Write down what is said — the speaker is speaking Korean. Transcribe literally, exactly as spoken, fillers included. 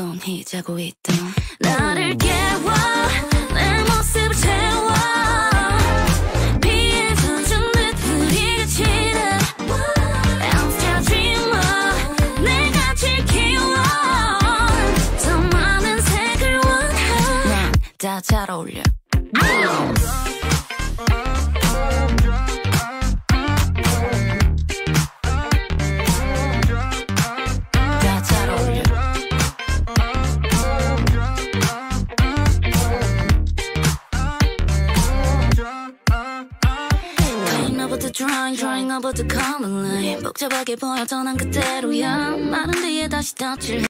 뻔히 자고 있던 나를 깨워 내 모습을 채워 비에서 준듯 우리가 치는 I'm still a dreamer 내가 제일 키워 더 많은 색을 원해 난 다 잘 어울려 Drawing, drawing over the common line 복잡하게 보여도 난 그대로야 마른 뒤에 다시 덧칠